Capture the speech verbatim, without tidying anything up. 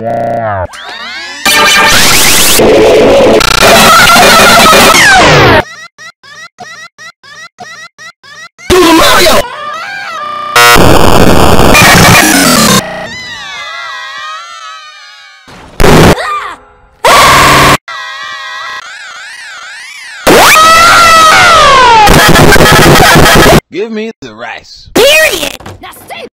Mario! Give me the rice. Period! Now stay